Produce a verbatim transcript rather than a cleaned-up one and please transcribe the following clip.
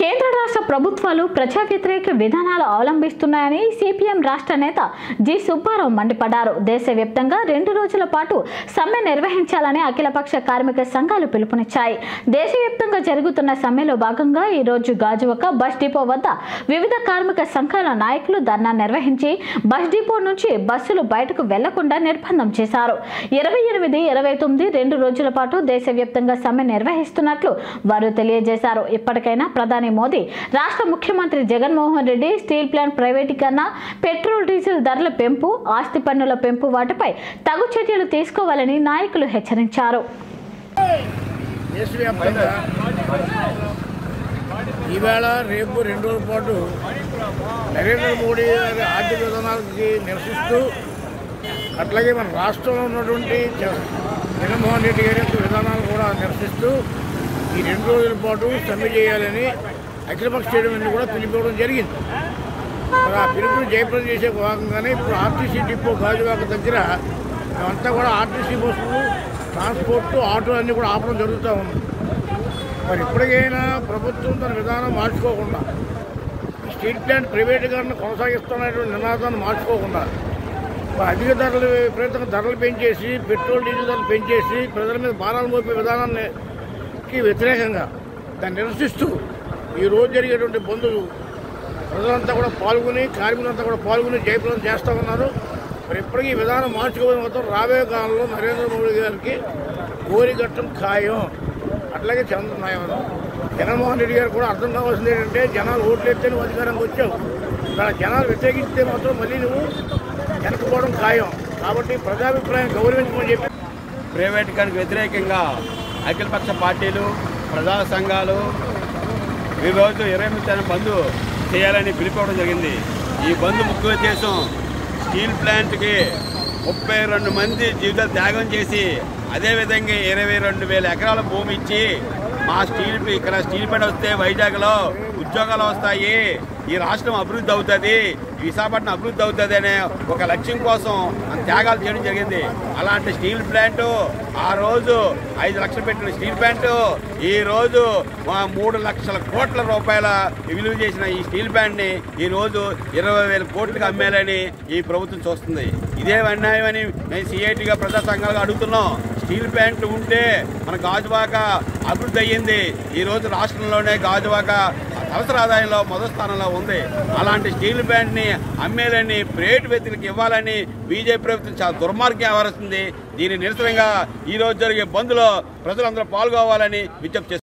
కేంద్ర రాష్ట్ర ప్రభుత్వాలు ప్రజా వ్యతిరేక విధానాలు అవలంబిస్తున్నాయని సిపిఎం రాష్ట్ర నేత జి సుబ్బారావు మండిపడ్డారు. దేశవ్యాప్తంగా రెండు రోజుల పాటు సమ్మె నిర్వహించాలని అఖిలపక్ష కార్మిక సంఘాలు పిలుపునిచ్చాయి. దేశవ్యాప్తంగా జరుగుతున్న సమ్మెలో భాగంగా ఈ రోజు గాజువాక బస్ డిపో వద్ద వివిధ కార్మిక సంఘాల నాయకులు ధర్నా నిర్వహించి బస్ డిపో నుంచి బస్సులు బయటకు వెళ్లకుండా నిర్బంధం చేశారు. ఇరవై ఎనిమిది ఇరవై తొమ్మిది రెండు రోజుల పాటు దేశవ్యాప్తంగా సమ్మె నిర్వహిస్తున్నట్లు వారు తెలియజేశారు. ఇప్పటికైనా ప్రధాని మోదీ, రాష్ట్ర ముఖ్యమంత్రి జగన్మోహన్ రెడ్డి స్టీల్ ప్లాంట్ ప్రైవేటీకరణ, పెట్రోల్ డీజిల్ ధరల పెంపు, ఆస్తి పన్నుల పెంపు వాటిపై తగు చర్యలు తీసుకోవాలని నాయకులు హెచ్చరించారు. ఈవేళ రేపు రెండు రోజుల పాటు నరేంద్ర మోడీ గారి ఆర్థిక విధానాలకి నిరసిస్తూ, అట్లాగే మన రాష్ట్రంలో ఉన్నటువంటి జగన్మోహన్ రెడ్డి గారి యొక్క విధానాలు కూడా నిరసిస్తూ ఈ రెండు రోజుల పాటు సమ్మె చేయాలని అఖిలపక్ష స్టేడియం కూడా పిలిపివ్వడం జరిగింది. మరి ఆ పిలుపుని జయప్రదం చేసే భాగంగానే ఇప్పుడు ఆర్టీసీ డిపో గాజువాక దగ్గర మేమంతా కూడా ఆర్టీసీ బస్సులు, ట్రాన్స్పోర్ట్, ఆటో అన్నీ కూడా ఆపడం జరుగుతూ ఉంది. మరి ఇప్పటికైనా ప్రభుత్వం తన విధానం మార్చుకోకుండా, స్టీల్ ప్లాంట్ ప్రైవేటీకరణ కొనసాగిస్తున్నటువంటి నినాదాన్ని మార్చుకోకుండా, అధిక ధరలు విపరీతంగా ధరలు పెంచేసి, పెట్రోల్ డీజిల్ ధరలు పెంచేసి ప్రజల మీద భారాలు మోపే విధానానికి వ్యతిరేకంగా దాన్ని నిరసిస్తూ ఈ రోజు జరిగేటువంటి బంధులు ప్రజలంతా కూడా పాల్గొని, కార్మికులంతా కూడా పాల్గొని జయప్రదం చేస్తూ ఉన్నారు. మరి ఇప్పటికీ ఈ విధానం మార్చుకోవడం మాత్రం రాబోయే కాలంలో నరేంద్ర మోడీ గారికి గోరిగట్టం ఖాయం. అట్లాగే చంద్రబాబు జగన్మోహన్ రెడ్డి గారు కూడా అర్థం కావాల్సింది ఏంటంటే, జనాలు ఓట్లు ఎత్తే నువ్వు అధికారంకి వచ్చావు, ఇక్కడ జనాలు వ్యతిరేకిస్తే మాత్రం మళ్ళీ నువ్వు వెనకపోవడం ఖాయం. కాబట్టి ప్రజాభిప్రాయం గౌరవించమని చెప్పి ప్రైవేటీకరణకు వ్యతిరేకంగా అఖిలపక్ష పార్టీలు, ప్రజా సంఘాలు ఈరోజు ఇరవై ఎనిమిది బంద్ చేయాలని పిలుపుకోవడం జరిగింది. ఈ బంద్ ముఖ్య ఉద్దేశం స్టీల్ ప్లాంట్కి ముప్పై రెండు మంది జీవితాలు త్యాగం చేసి, అదేవిధంగా ఇరవై రెండు వేల ఎకరాల భూమి ఇచ్చి మా స్టీల్ ఇక్కడ స్టీల్ ప్లాంట్ వస్తే వైజాగ్లో ఉద్యోగాలు వస్తాయి, ఈ రాష్ట్రం అభివృద్ధి అవుతుంది, విశాఖపట్నం అభివృద్ధి అవుతుంది అనే ఒక లక్ష్యం కోసం త్యాగాలు చేయడం జరిగింది. అలాంటి స్టీల్ ప్లాంటు ఆ రోజు ఐదు లక్షలు పెట్టిన స్టీల్ ప్లాంటు ఈ రోజు మూడు లక్షల కోట్ల రూపాయల విలువ చేసిన ఈ స్టీల్ ప్లాంట్ని ఈ రోజు ఇరవై వేల కోట్లకు అమ్మేయాలని ఈ ప్రభుత్వం చూస్తుంది. ఇదే అన్యాయం అని మేము సిఐటిగా ప్రజా సంఘాలుగా అడుగుతున్నాం. స్టీల్ ప్లాంట్ ఉంటే మన గాజువాక అభివృద్ధి అయ్యింది. ఈ రోజు రాష్ట్రంలోనే గాజువాక అవసర ఆదాయంలో మొదటి స్థానంలో ఉంది. అలాంటి స్టీల్ ప్లాంట్ని అమ్మేయాలని, ప్రైవేట్ వ్యక్తులకు ఇవ్వాలని బీజేపీ ప్రభుత్వం చాలా దుర్మార్గం వ్యవహరిస్తుంది. దీని నిరసనగా ఈ రోజు జరిగే బంద్లో ప్రజలందరూ పాల్గొవాలని విజ్ఞప్తి చేస్తున్నారు.